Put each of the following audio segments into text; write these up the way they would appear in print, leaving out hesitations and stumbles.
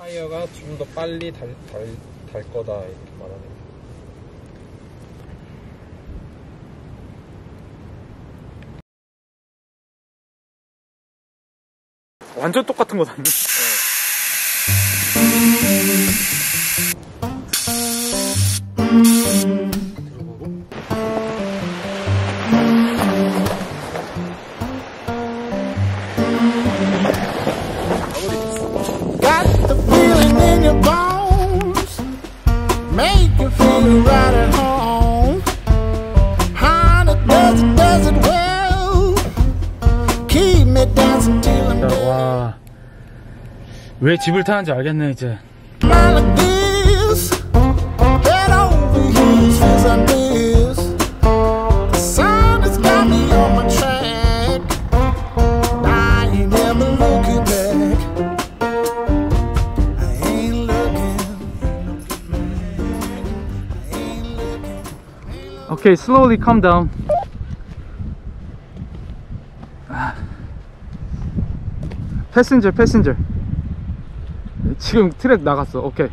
타이어가 좀 더 빨리 달 거다 이렇게 말하네요. 완전 똑같은 거 샀네. Got the feeling in your bones, make you feel right at home. Honey does it well, keep me dancing till I'm dead. 와, 왜 집을 타는지 알겠네 이제. Smile like this, head over heels, feels like this. The sun has got me on my track, I ain't never looking back. I ain't looking. Okay, slowly calm down. 패신저. 지금 트랙 나갔어. 오케이.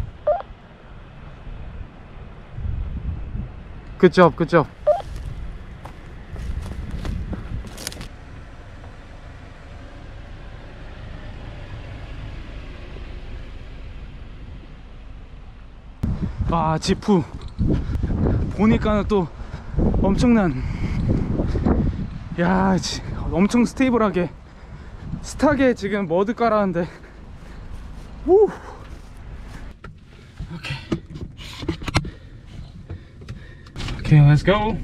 Good job. 아, 지프 보니까는 또 엄청난, 야, 엄청 스테이블하게 스타게 지금 머드 깔았는데. 우. Okay, let's go.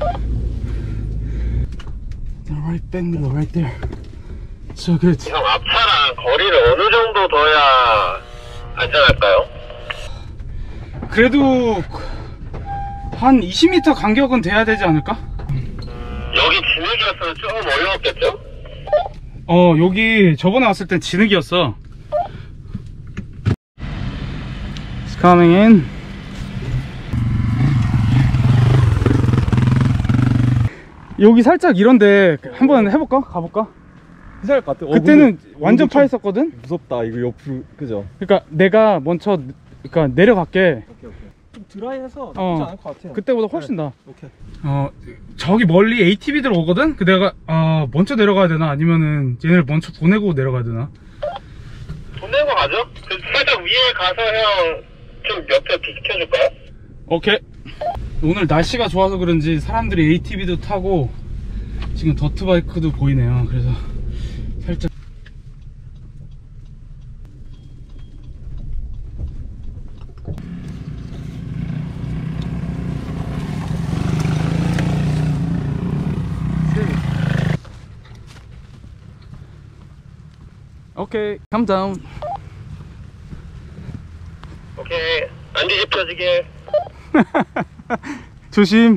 Right back middle, right there. So good. 형, 앞차랑 거리를 어느 정도 둬야 안전할까요? 그래도 한 20m 간격은 돼야 되지 않을까? 여기 진흙이었으면 좀 어려웠겠죠? 여기 저번에 왔을 땐 진흙이었어. It's coming in. 여기 살짝 이런데 한번 해볼까? 가볼까? 괜찮을 것 같아. 그때는 완전 파였었거든? 무섭다 이거 옆으로. 그죠? 그러니까 내가 먼저 내려갈게. 오케이. 좀 드라이해서 나쁘지 않을 것 같아요. 그때보다 훨씬 나아. 오케이. 저기 멀리 ATV들 오거든? 그 내가 먼저 내려가야 되나? 아니면은 얘네를 먼저 보내고 내려가야 되나? 보내고 가죠? 그 살짝 위에 가서 형 좀 옆에 비켜줄까요? 오케이. 오늘 날씨가 좋아서 그런지 사람들이 ATV도 타고 지금 더트바이크도 보이네요. 그래서 살짝 오케이, calm down. 오케이, 안 뒤집혀지게. 조심.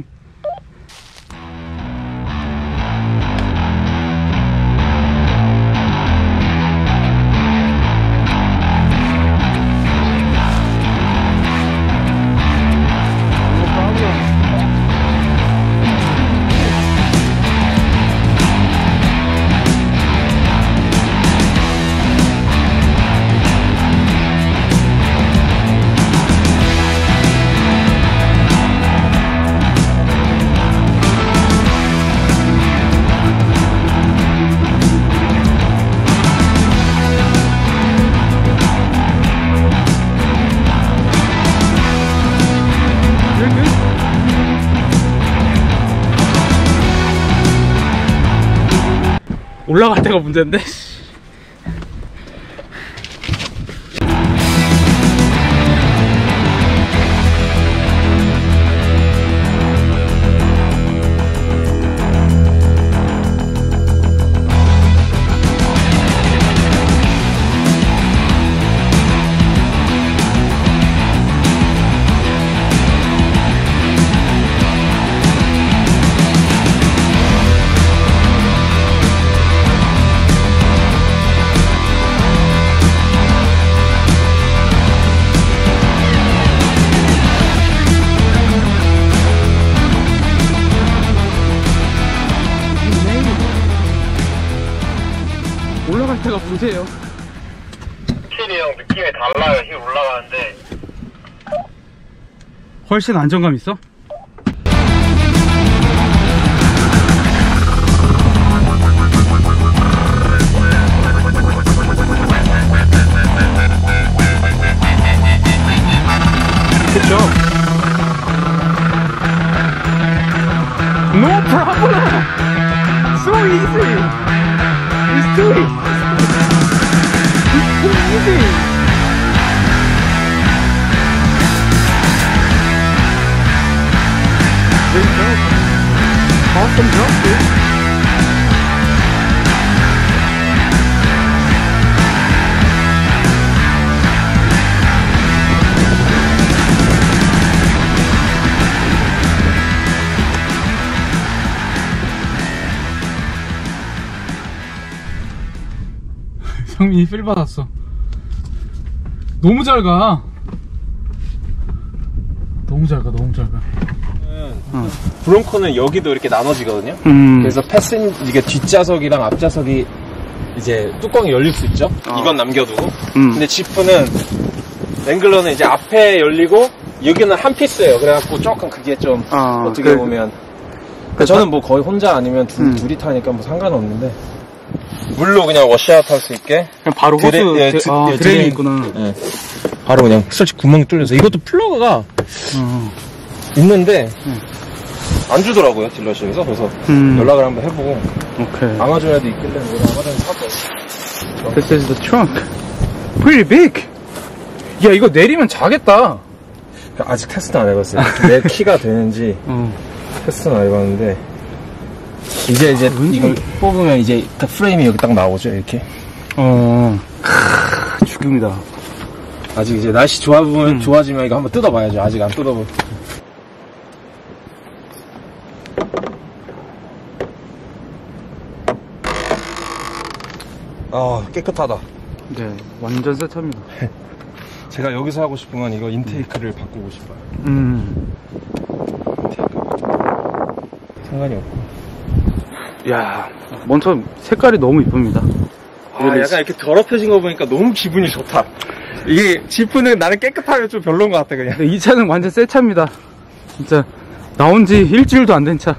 올라갈 때가 문제인데. 올라갈 때가 문제예요. 확실히 형 느낌이 달라요. 힐 올라가는데. 훨씬 안정감 있어? 그쵸? No problem! So easy! It's too easy! It's too easy! Awesome job, dude! 성민이 필 받았어. 너무 잘 가. 너무 잘 가, 너무 잘 가. 브롱코는 여기도 이렇게 나눠지거든요. 그래서 이게 뒷좌석이랑 앞좌석이 이제 뚜껑이 열릴 수 있죠. 이건 남겨두고. 근데 지프는 랭글러는 이제 앞에 열리고 여기는 한 피스예요. 그래갖고 조금 그게 좀 어떻게 보면 저는 뭐 거의 혼자 아니면 둘이 타니까 뭐 상관없는데 물로 그냥 워시아웃 할 수 있게 그냥 바로 호스 드레인이 있구나. 네. 바로 그냥 솔직히 구멍이 뚫려서 이것도 플러그가 있는데 안 주더라고요 딜러십에서. 그래서 연락을 한번 해보고 오케이. 아마존에도 있길래 아마존에서 샀어요. This is the trunk. Pretty big. 야 이거 내리면 자겠다. 아직 테스트 안 해봤어요. 내 키가 되는지 테스트는 안 해봤는데 이제 이걸 뽑으면 이제 딱 프레임이 여기 딱 나오죠 이렇게. 죽입니다. 아직 이제 날씨 좋아지면 이거 한번 뜯어봐야죠. 아직 안 뜯어볼. 아 깨끗하다. 네, 완전 세차입니다. 제가 여기서 하고 싶은 건 이거 인테이크를 바꾸고 싶어요. 상관이 없고. 야, 먼저 색깔이 너무 이쁩니다. 약간 이렇게 더럽혀진 거 보니까 너무 기분이 좋다. 이게 지프는 나는 깨끗하면 좀 별로인 것 같아 그냥. 이 차는 완전 새 차입니다. 진짜 나온 지 일주일도 안 된 차.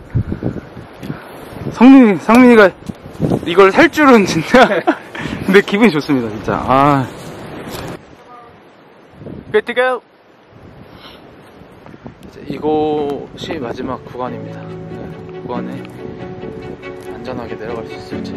상민이가 이걸 살 줄은 진짜. 근데 기분이 좋습니다 진짜. Good to go. 이곳이 마지막 구간입니다. 구간에 안전하게 내려갈 수 있을지.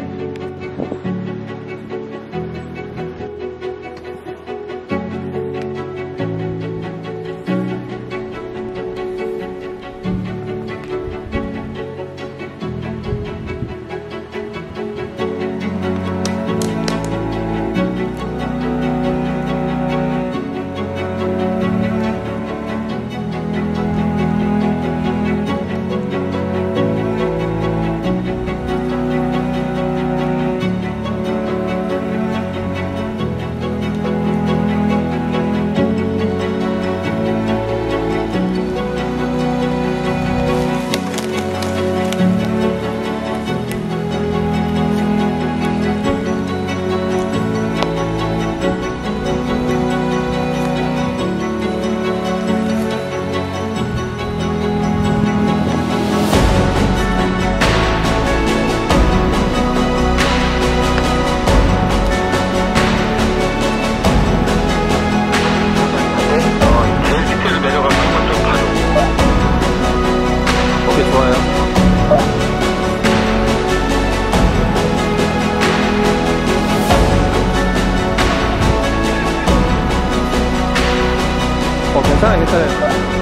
괜찮아요.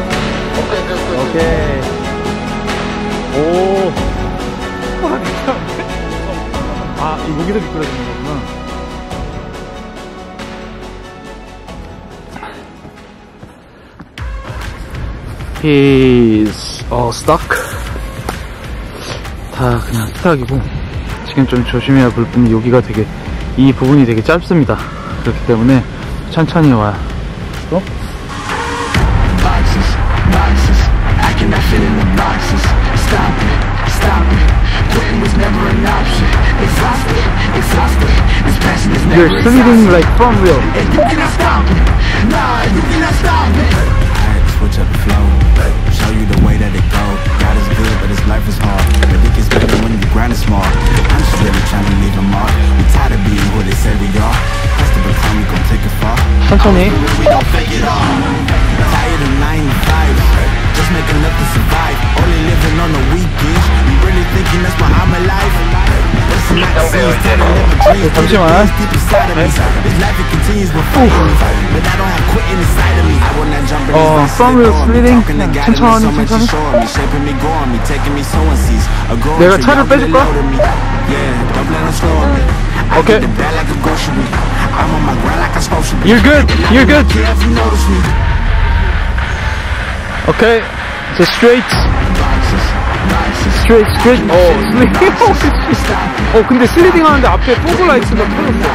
오케이. 오. 여기서 미끄러지는 거구나. He's all stuck. 다 그냥 스탁이고, 지금 좀 조심해야 할 부분이 여기가 이 부분이 되게 짧습니다. 그렇기 때문에 천천히 와요. 또? I cannot fit in the boxes. Stop it, quitting was never an option. Exhausted, You're sliding like front wheel. Switch up the flow, show you the way that it go. God is good, but his life is hard. But it gets better when you grind it smart. I'm just really trying to leave a mark. We tired of being who they say we are. Has to become, we gon' take it far. 천천히. We don't fake it all. Tired of 9 to 5, just make enough to survive. Only living on the weekends. You really thinking that's why I'm alive? Listen, I see it's time to live a dream. 잠시만. Deep inside of me. This life it continues before me. But I don't have quitting inside of me. I will not jump in this front wheel sliding. 천천히. 내가 차를 빼줄까? Okay. You're good. You're good. Okay. So straight. Straight. 슬리딩. 근데 슬리딩 하는데 앞에 포글라이트가 켜졌어.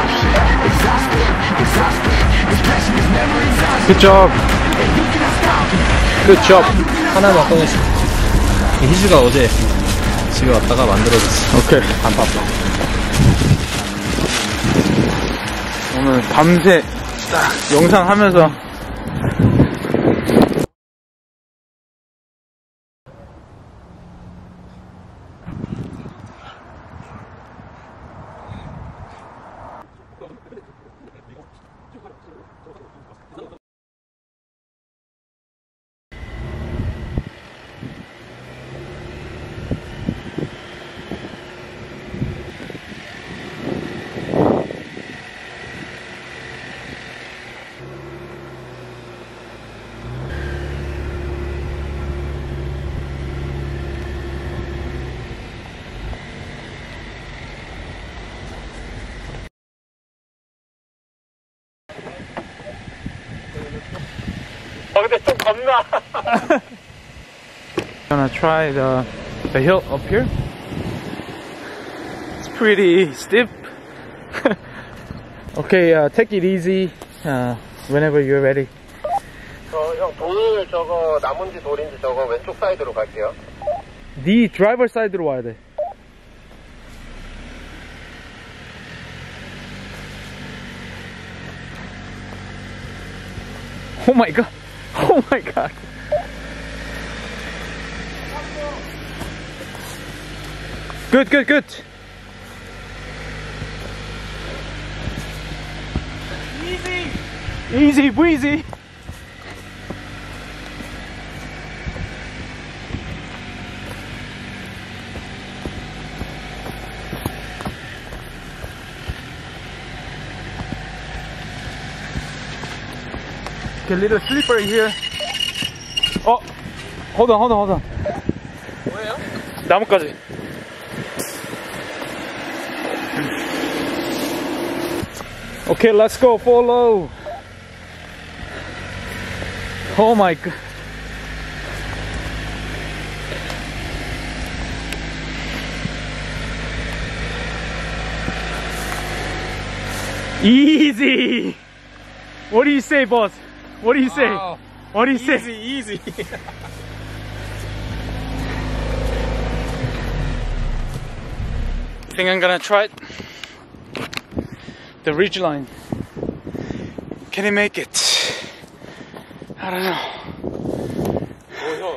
Good job. Good job. 하나만 꺼내시. 희주가 어제 집에 왔다가 만들어줬어. 오케이. 반밥. 오늘 밤새 딱 영상 하면서 근데 좀 겁나. Gonna try the hill up here. It's pretty steep. Okay, take it easy. Whenever you're ready. 형 돌 저거 나무인지 돌인지 저거 왼쪽 사이드로 갈게요. 네 드라이버 사이드로 와야 돼. Oh my god. Oh my god. Good. Easy breezy. Okay, little slippery here. Hold on. 뭐예요? 나뭇가지. Okay, let's go. Follow. Oh my god. Easy. What do you say, boss? What do you say? Wow. What do you say? Easy. I think I'm gonna try it. The ridge line. Can he make it? I don't know. 형.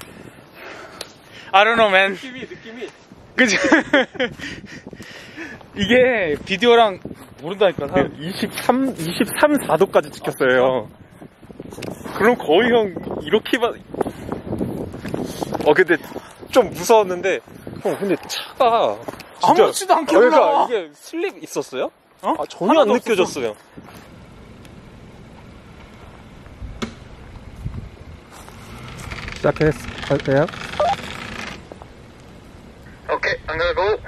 I don't know, man. 느낌이. 그치? 이게 비디오랑 모른다니까. 23, 4도까지 찍혔어요. 그럼 거의 형 이렇게만. 근데 좀 무서웠는데 형 근데 차가 진짜 아무렇지도 않게 올라와. 그러니까 이게 슬립 있었어요? 전혀 안 느껴졌어요. 시작할까요? 오케이, I'm gonna go.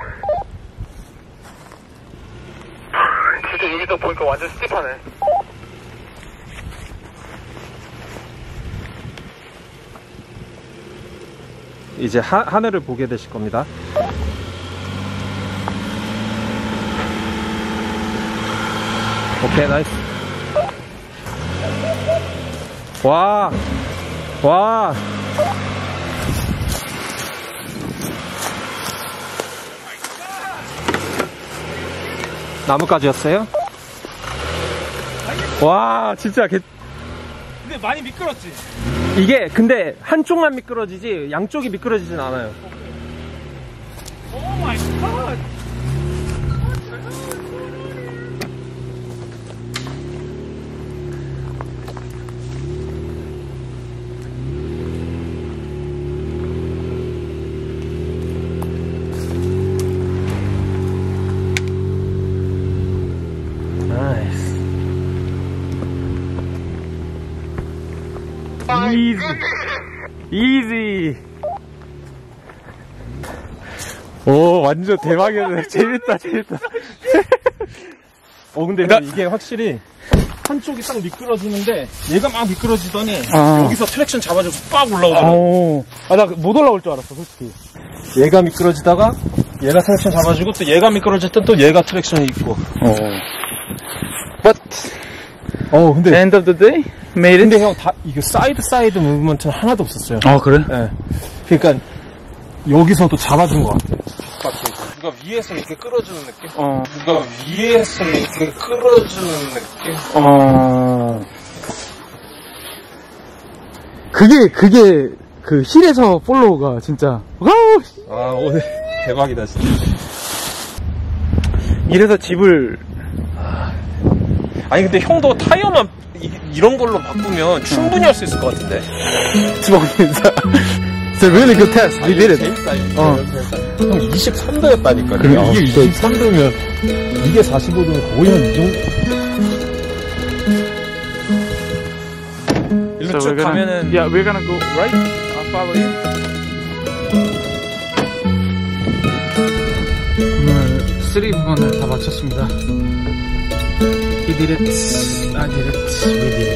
진짜 여기서 보니까 완전 스티프하네. 이제 하늘을 보게 되실 겁니다. 오케이, 나이스. 와. 나뭇가지였어요? 와, 진짜 근데 많이 미끄럽지? 이게 근데 한쪽만 미끄러지지 양쪽이 미끄러지진 않아요. 오 마이 갓. 이지. 오, 완전 대박이네. 재밌다. 근데 이게 확실히 한쪽이 딱 미끄러지는데 얘가 막 미끄러지더니 여기서 트랙션 잡아주고 빡 올라오더라고. 나 못 올라올 줄 알았어, 솔직히. 얘가 미끄러지다가 얘가 트랙션 잡아주고 또 얘가 미끄러질 땐 또 얘가 트랙션이 있고. But 근데 end of the day made it. 근데 형 이게 사이드 무브먼트는 하나도 없었어요. 그래? 네. 그러니까 여기서도 잡아준 것 같아요. 누가 위에서 이렇게 끌어주는 느낌? 누가 위에서 이렇게 끌어주는 느낌? 그게 그 힐에서 볼로우가 진짜 오늘 대박이다 진짜. 이래서 집을 아니 근데 형도 타이어만 이런 걸로 바꾸면 충분히 할 수 있을 것 같은데. It's a really good test. We did it. 재밌다. 형 23도였다니까요. 이게 23도면 이게 45도면 거의 한 이 정도. 일로 쭉 가면은 Yeah, we're gonna go right. I'll follow you. 오늘 3부분을 다 마쳤습니다. He did it. I did it. We did it.